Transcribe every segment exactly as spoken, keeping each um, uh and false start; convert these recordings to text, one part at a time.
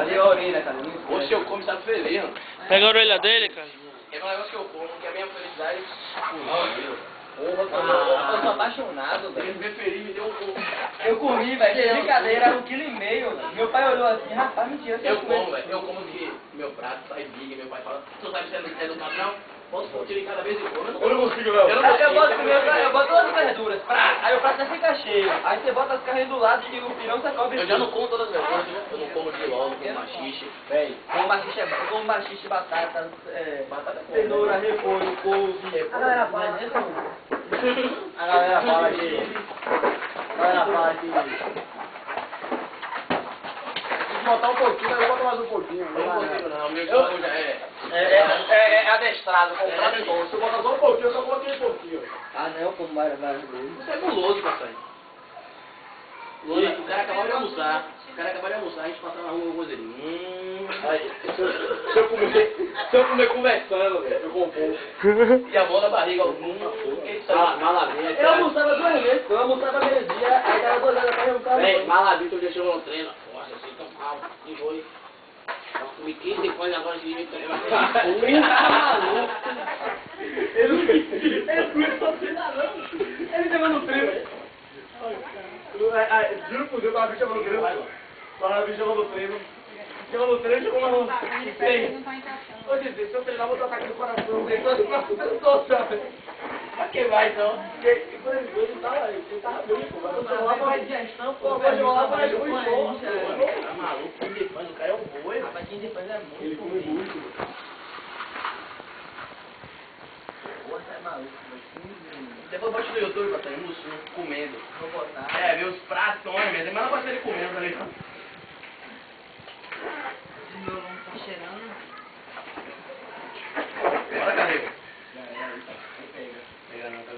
Cadê a orelha, cara? Oxe, eu como, sabe feliz, mano. Pega a orelha dele, cara. É um negócio que eu como, que a minha felicidade... Porra, ah, eu sou apaixonado, velho. Ele me feliz, me deu um pouco. Eu comi, velho, que brincadeira, era um quilo e meio. Meu pai olhou assim, rapaz, mentira. Eu como, velho. Eu como que meu prato sai big, meu pai fala, tu sabe se é do padrão? Posso pôr em cada vez e como? Eu não consigo, não. Eu não consigo. Eu boto primeiro, eu boto todas as verduras, pra, aí o prato já fica cheio. Aí você bota as carnes do lado e o pirão você cobre. Eu já não como todas as verduras, eu não como de lolo, como machixe. Velho, como machixe é bom, como machixe, batata, é, Batata com cenoura, repolho, couve. A galera fala, né? A galera fala que... A galera fala que... Botar um pouquinho, mas eu boto mais um pouquinho. Eu não consigo, não. O meu estômago já é... É, é, é, é adestrado, É, comprado bom. se eu botar só um pouquinho, eu só coloquei um pouquinho. Ah, não, eu como várias, várias vezes. Você é guloso, papai. O cara acabou de almoçar. O cara acabou de almoçar, a gente passa na rua, eu vou dizer... Hum... Aí, se eu, se eu comer, se eu comer conversando, velho, eu compro. E a mão na barriga, hum... Que isso aí? Malabinha. Eu almoçava duas vezes, eu almoçava meio-dia, aí dava duas horas da tarde eu ficava... Véi, malabinha, eu já chegou no treino. Nossa, assim, tão mal. Enjoei. Eu comi quinze depois agora de mim. Ele tá maluco. Ele ele começou a treinar, não. Ele chegou no treino. Juro por Deus, o Malabi chegou no treino. O Malabi chegou no treino. Chegou no treino, chegou na mão. Ô, Jesus, se eu treinar, vou dar ataque no coração. Ele tô assim, sabe? Pra que vai, então? Porque quando ele veio, ele tava, ele tava bem, pô. Mas eu tô lá pra digestão, pô. Mas eu lá pra digestão, pô. Tá maluco, quinze fãs, o cara é um boi. Rapaz, quinze fãs é muito. Ele come muito. Porra, você é maluco, Depois bote no YouTube, papai, um Mussum comendo. vou botar. É, meus pratos são mesmo, mas não gosto dele comendo, tá ligado? Meu nome tá cheirando. Bora, carrega. Pega. Pega não,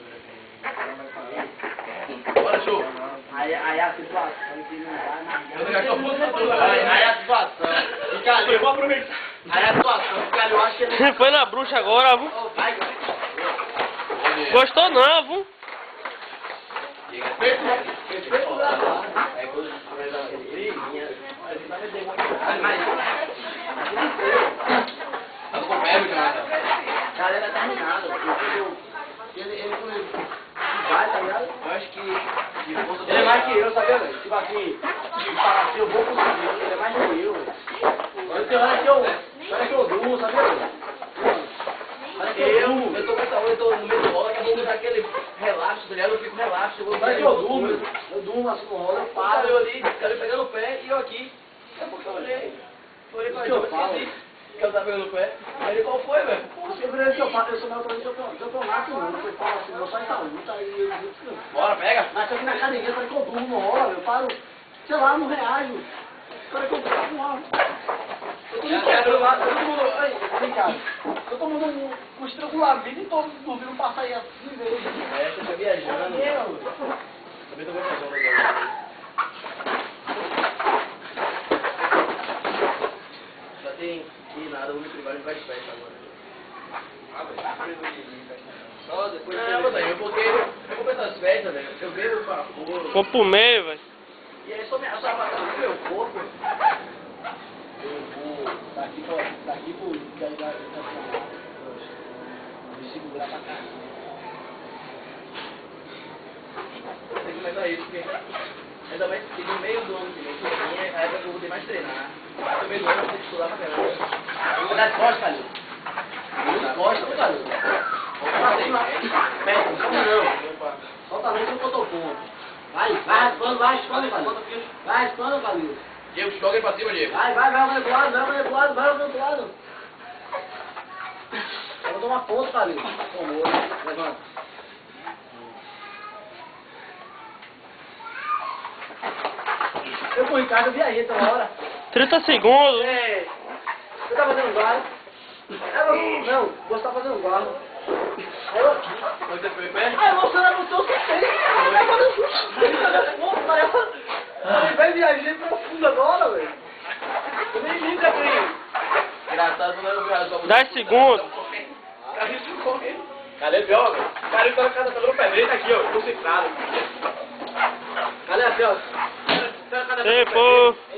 tá bora, show. Aí, aí a situação que não dá nada. Eu tô gastando puta toda. Aí, aí a situação. Fica ali. Eu vou aproveitar. Aí a situação, fica ali, eu acho que ele. Você foi na bruxa agora, viu? Ô, vai, Gostou não, viu? Respeito, respeito, é quando vai dar uma briguinha. Mas com pé, a galera tá terminada. Ele, ele foi. Vai, tá ligado? eu acho que... Ele é mais que eu, sabia, velho? Tipo assim, de falar assim, eu vou conseguir, ele é mais que eu, velho. Olha que hora que eu, olha que eu durmo, sabia, velho? Olha que eu Eu, durmo. eu tô com essa hora, eu tô no meio do rola, que a pouco dá aquele relapso, tá ligado? Eu fico relapso, eu vou... Olha que eu durmo, eu durmo assim no rolo, eu Paro, paro. eu ali, cara pegando o pé e eu aqui. Daqui a pouco eu olhei. Olhei pra Que ele, eu eu falo? esqueci que eu tava pegando o pé. Aí ele, qual foi, velho? Porque por exemplo, eu falo, eu sou mais pra mim, eu tô, eu tô lá, assim, eu falo assim, meu pai tá luta, aí eu digo assim, Bora, pega. mas aqui na academia, sabe que eu durmo no rolo, eu paro, sei lá, não reajo. Para que eu paro no rolo. Eu tô me quebrando lá, todo mundo, aí, vem cá, eu tô mandando um, um estrangulamento e tô dormindo passar aí assim, velho. É, você tá viajando. Eu, Também tô viajando agora. Já tem que nada, eu vou me privar de vai de festa agora. Só depois Não, mas aí, porque eu vou pensar as festas, velho. Eu bebo para fora. Ficou pro meio, velho. E aí só me só batendo no meu corpo. eu vou daqui pra, daqui pro, daí da, da, me segurar pra cá. Tem que começar isso, porque ainda mais que no meio do ano que vem, que vem, é a época que eu vou ter mais treinar. No meio do ano eu vou ter que estudar pra caramba. Vou dar as costas, Calil. As costas, né, Calil? Não, solta a mente no cotocão. Vai, vai raspando, vai raspando, Calil. Vai raspando, Calil. Diego, joga aí pra cima, Diego. Vai, vai, vai, vai pro lado, vai, vai pro lado, vai pro outro lado. Eu vou dar uma ponta, Calil. Tomou, levanta. Eu fui em casa, eu vi aí, toda hora. trinta segundos. É, você tá fazendo guarda. Ela, não, você tá fazendo guarda. Aí eu aqui. Onde você foi o pé? Aí você não gostou, você fez. Ela vai fazer susto. Aí vai viajar profundo agora, velho. Eu nem vi, Gabriel. Engraçado, não era o viado. dez segundos. Cadê esse correndo? Cadê o Bioga? O cara tá na casa, tá no pé direito aqui, ó, concentrado. Cadê a Bioga? Tempo.